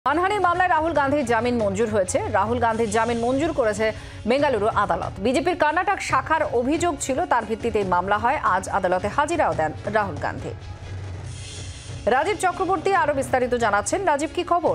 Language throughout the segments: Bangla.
মানহানির মামলায় রাহুল গান্ধীর জামিন মঞ্জুর হয়েছে। রাহুল গান্ধীর জামিন মঞ্জুর করেছে বেঙ্গালুরু আদালত। বিজেপির কর্ণাটক শাখার অভিযোগ ছিল, তার ভিত্তিতে মামলা হয়। আজ আদালতে হাজিরাও দেন রাহুল গান্ধী। রাজীব চক্রবর্তী আরো বিস্তারিত জানাচ্ছেন। রাজীব, কি খবর?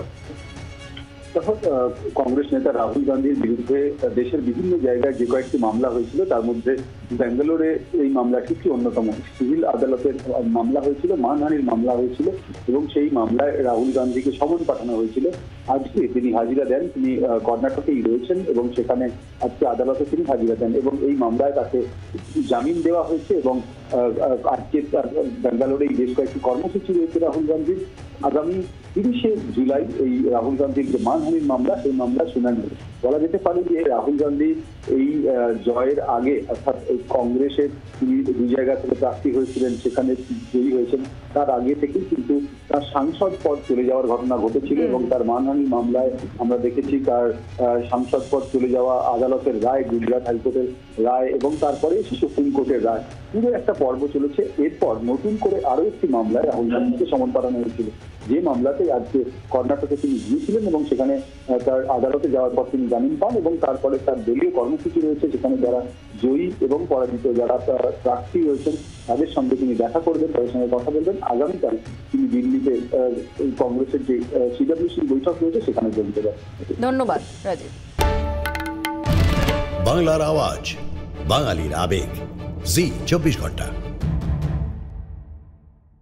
কংগ্রেস নেতা রাহুল গান্ধীর বিরুদ্ধে দেশের বিভিন্ন জায়গায় যে কয়েকটি মামলা হয়েছিল, তার মধ্যে ব্যাঙ্গালোরে এই মামলাটি কি অন্যতম। সিভিল আদালতের মামলা হয়েছিল, মানহানির মামলা হয়েছিল এবং সেই মামলায় রাহুল গান্ধীকে সমন পাঠানো হয়েছিল। আজকে তিনি হাজিরা দেন। তিনি কর্ণাটকেই রয়েছেন এবং সেখানে আজকে আদালতে তিনি হাজিরা দেন এবং এই মামলায় তাকে জামিন দেওয়া হয়েছে এবং আজকে ব্যাঙ্গালোরেই বেশ কয়েকটি কর্মসূচি রয়েছে রাহুল গান্ধীর। আগামী 30শে জুলাই এই রাহুল গান্ধীর যে মানহানির মামলা, সেই মামলা শুনানি। বলা যেতে পারে যে রাহুল গান্ধী এই জয়ের আগে, অর্থাৎ এই কংগ্রেসের তিনি দুই জায়গা থেকে প্রার্থী হয়েছিলেন, সেখানে জয়ী হয়েছেন, তার আগে থেকেই কিন্তু তার সাংসদ পদ চলে যাওয়ার ঘটনা ঘটেছিল এবং তার মানহানির মামলায় আমরা দেখেছি তার সাংসদ পদ চলে যাওয়া, আদালতের রায়, গুজরাট হাইকোর্টের রায় এবং তারপরে সুপ্রিম কোর্টের রায়, পুরো একটা পর্ব চলেছে। এরপর নতুন করে আরো একটি মামলায় রাহুল গান্ধীকে সমন পাঠানো হয়েছিল, যে মামলাতে আজকে কর্ণাটকে তিনি গিয়েছিলেন এবং সেখানে তার আদালতে যাওয়ার পর তিনি জামিন পান এবং তারপরে তার দলীয় কর্মসূচি রয়েছে, যেখানে যারা জয়ী এবং পরাজিত যারা প্রার্থী রয়েছেন তাদের সঙ্গে তিনি দেখা করবেন, তাদের সঙ্গে কথা বলবেন। আগামীকাল তিনি দিল্লিতে কংগ্রেসের যে সিডব্লিউসি বৈঠক রয়েছে সেখানে যোগ দেবেন। ধন্যবাদ রাজীব। বাংলার আওয়াজ, বাঙালির আবেগ, জি 24 ঘন্টা।